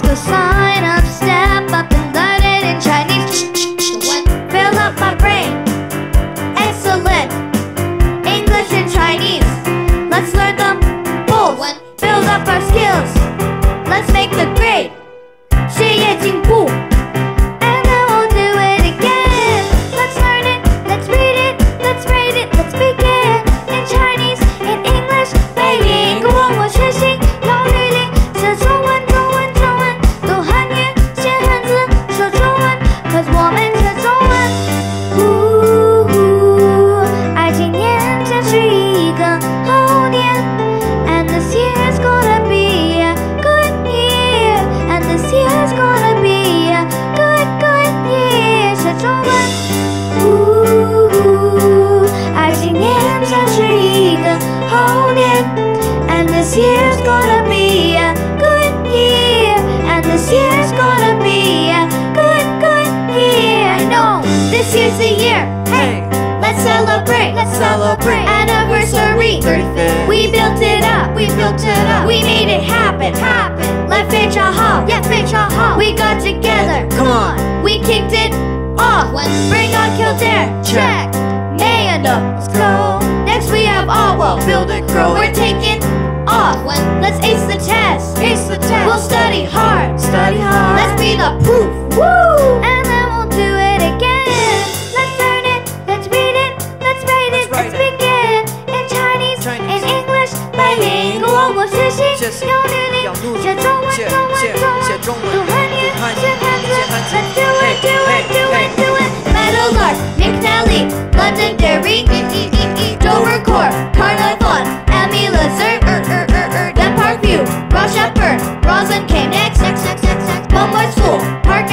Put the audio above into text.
So sign up, step up and learn it in Chinese. Fill up my brain. Excellent. English and Chinese. Let's learn them both. Build up our skills. Let's make the grade. 学业进步. And then we'll do it again. Let's learn it. Let's read it. Let's rate it. Let's begin. In Chinese, in English, 背影跟我学习要履历，写中文，中文，中文，读汉语，写汉字，说中文 ，'cause 我们学中文。爱情年将是一个猴年 ，and this year's gonna be a good year, and this year's gonna be a good year， 学中文。爱情年将是一个猴年 ，and this year's gonna be a good year, and this year's gonna be a good year. I know this year's the year. Hey, let's celebrate. Let's celebrate. Anniversary. 35th. We built it up. We built it up. We made it happen. Let's 非常好. Yeah, 非常好. We got together. Come on. We kicked it off. Bring on Kildare. Check. May and let's go. Next we have Ottawa. Build it, grow We're it. taking off. Let's ace the test. Ace the test. We'll study hard. Study hard. Let's be the proof. Woo! And then we'll do it again. Let's learn it. Let's read it. Let's rate it. Let's Let's write it. begin. In Chinese, in English, 背影跟我学习学习要履历要努力写中文， 写中文， 写中文， 写中文读汉语， 读汉语写汉字写汉字 Let's do it, Hey, do it, hey, do it, hey. do it. Meadowlark, McNally, Londonderry, Dover Court, Carnarvon, Emmy Lizard, Then Parkview, Ross Shepherd, Roslyn came next, Beaumont School, Park